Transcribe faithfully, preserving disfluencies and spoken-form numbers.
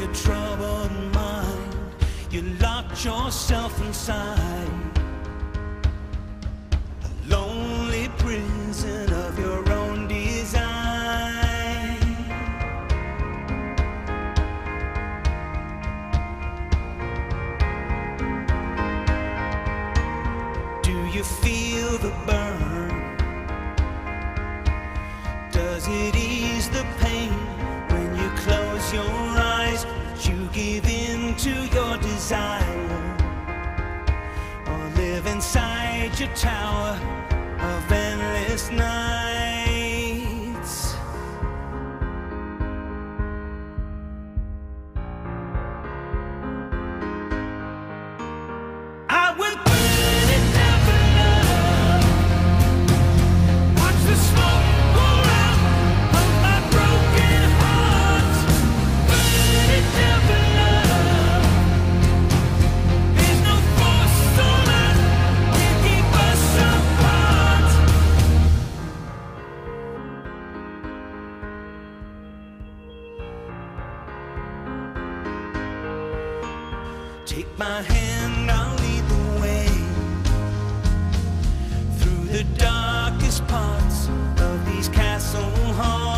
your troubled mind. You locked yourself inside a lonely prison of your own design. Do you feel the burn? Does it ease the pain when you close your eyes? Would you give in to your desire, or live inside your tower of endless nights? I will burn it down for love. Watch the smoke pour out of my broken heart. Burn it down for love. There's no force on earth can keep us apart. Take my hand, I'll lead the way through the darkest parts of these castle halls.